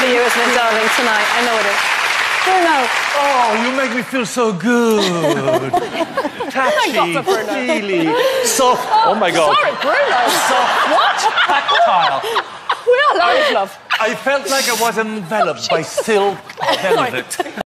for you, isn't it, darling, tonight? I know it is. Bruno. Oh, you make me feel so good. Touchy, feely, soft. Oh, my God. Sorry, Bruno. Soft. What? Tactile. We are live, love. I felt like I was enveloped by silk velvet.